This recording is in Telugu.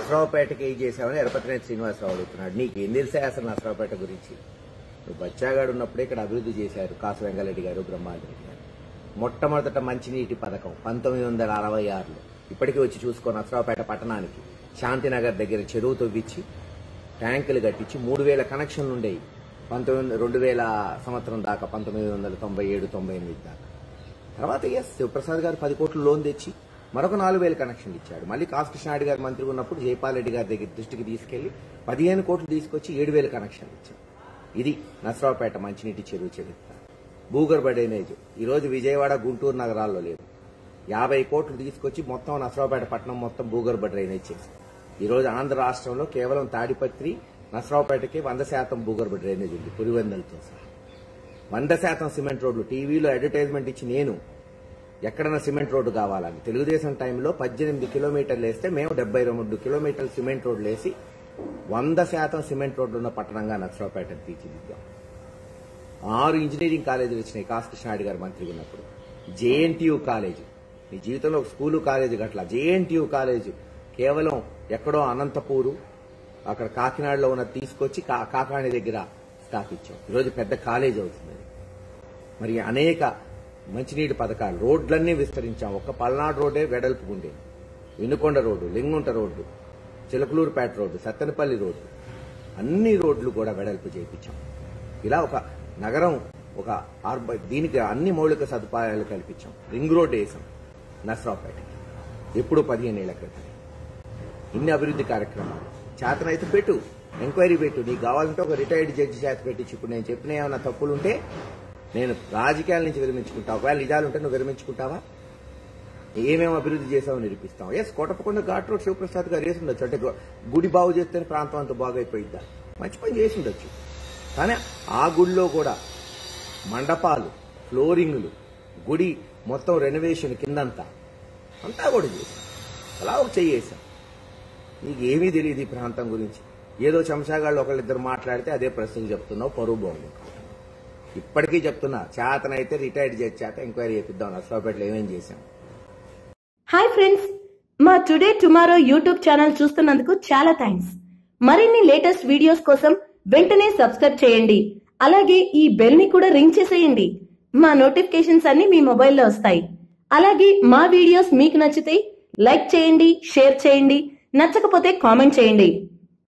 నసరావుపేటకి ఏం చేసామని ఎరపతినేని శ్రీనివాసరావు అడుగుతున్నాడు. నీకు ఏం తెలిసే అసలు నసరావుపేట గురించి? నువ్వు బచ్చాగాడు ఉన్నప్పుడే ఇక్కడ అభివృద్ధి చేశారు కాసు వెంగళరెడ్డి గారు, బ్రహ్మారెడ్డి గారు. మొట్టమొదట మంచినీటి పథకం 1966లో. ఇప్పటికీ వచ్చి చూసుకో నసరావుపేట పట్టణానికి శాంతినగర్ దగ్గర చెరువు తవ్వించి ట్యాంకులు కట్టించి 3000 కనెక్షన్లు ఉండేవి 2000 సంవత్సరం దాకా, 1997-98 దాకా. తర్వాత శివప్రసాద్ గారు 10 కోట్ల లోన్ తెచ్చి మరొక 4000 కనెక్షన్లు ఇచ్చాడు. మళ్ళీ కాసు కృష్ణారెడ్డి గారు మంత్రిగా ఉన్నప్పుడు జైపాల్ రెడ్డి గారి దగ్గర దృష్టికి తీసుకెళ్లి 15 కోట్లు తీసుకొచ్చి 7000 కనెక్షన్లు ఇచ్చాడు. ఇది నసరావుపేట మంచినీటి చెరువు చరిత్ర. భూగర్భ డ్రైనేజ్ ఈరోజు విజయవాడ, గుంటూరు నగరాల్లో లేదు. 50 కోట్లు తీసుకొచ్చి మొత్తం నసరావుపేట పట్టణం మొత్తం భూగర్భ డ్రైనేజ్ చేశారు. ఈరోజు ఆంధ్ర రాష్ట్రంలో కేవలం తాడిపత్రి, నసరావుపేటకి 100% భూగర్భ డ్రైనేజ్ ఉంది, పులివెందులతో సహా. 100% సిమెంట్ రోడ్లు. టీవీలో అడ్వర్టైజ్మెంట్ ఇచ్చి నేను ఎక్కడన్నా సిమెంట్ రోడ్డు కావాలని తెలుగుదేశం టైంలో 18 కిలోమీటర్లు వేస్తే మేము 72 కిలోమీటర్లు సిమెంట్ రోడ్లు వేసి 100% సిమెంట్ రోడ్లు ఉన్న పట్టణంగా నసరావుపేటను తీర్చిదిద్దాం. 6 ఇంజనీరింగ్ కాలేజీలు వచ్చినాయి కాసు కృష్ణారెడ్డి గారు మంత్రిగా ఉన్నప్పుడు. జేఎన్టీయూ కాలేజీ, నీ జీవితంలో ఒక స్కూలు కాలేజీ గట్ల. జేఎన్టీయూ కాలేజీ కేవలం ఎక్కడో అనంతపూరు, అక్కడ కాకినాడలో ఉన్న తీసుకొచ్చి కాకాణి దగ్గర స్థాపించాం. ఈరోజు పెద్ద కాలేజీ అవుతుంది. మరి అనేక మంచినీటి పథకాలు, రోడ్లన్నీ విస్తరించాం. ఒక్క పల్నాడు రోడ్డే వెడల్పు ఉండేది. Vinukonda road, Lingunta road, Chilakaluripet road, Sattenapalli road, అన్ని రోడ్లు కూడా వెడల్పు చేయించాం. ఇలా ఒక నగరం, ఒక దీనికి అన్ని మౌలిక సదుపాయాలు కల్పించాం. రింగ్ రోడ్డు వేసాం నసరావుపేటకి, ఎప్పుడు 15 ఏళ్ల క్రితం. ఇన్ని అభివృద్ధి కార్యక్రమాలు చేతనైతే పెట్టు, ఎంక్వైరీ పెట్టు. నీకు కావాలంటే ఒక రిటైర్డ్ జడ్జి చేత పెట్టించి, ఇప్పుడు నేను చెప్పిన ఏమైనా తప్పులుంటే నేను రాజకీయాల నుంచి విరమించుకుంటా. ఒకవేళ నిజాలుంటే నువ్వు విరమించుకుంటావా? ఏమేమి అభివృద్ధి చేసావో నిరూపిస్తాం. కోటప్పకొండ ఘాట్ రోడ్ శివప్రసాద్ గారు వేసి ఉండొచ్చు. అంటే గుడి బాగు చేస్తేనే ప్రాంతం అంతా బాగైపోయిద్దా? మంచి పని చేసి ఉండొచ్చు. కానీ ఆ గుడిలో కూడా మండపాలు, ఫ్లోరింగులు, గుడి మొత్తం రెనోవేషన్ కిందంతా అంతా కూడా చేశాం. అలా ఒక చెయ్యేశాం. నీకు ఏమీ తెలియదు ఈ ప్రాంతం గురించి. ఏదో చెంచాగాళ్ళు ఒకళ్ళిద్దరు మాట్లాడితే అదే ప్రశ్నలు చెప్తున్నావు, పరువు బాగుంది. ఇప్పటికీ చెప్తున్నా, చేతనైతే రిటైర్డ్ చేసి చేత ఎంక్వైరీ చేపిద్దాం నసరావుపేటలో ఏమేం చేశాం. హాయ్ ఫ్రెండ్స్, మా టుడే టుమారో యూట్యూబ్ ఛానల్ చూస్తున్నందుకు చాలా థ్యాంక్స్. మరిన్ని లేటెస్ట్ వీడియోస్ కోసం వెంటనే సబ్స్క్రైబ్ చేయండి. అలాగే ఈ బెల్ ని కూడా రింగ్ చేసేయండి. మా నోటిఫికేషన్స్ అన్ని మీ మొబైల్లో వస్తాయి. అలాగే మా వీడియోస్ మీకు నచ్చితే లైక్ చేయండి, షేర్ చేయండి, నచ్చకపోతే కామెంట్ చేయండి.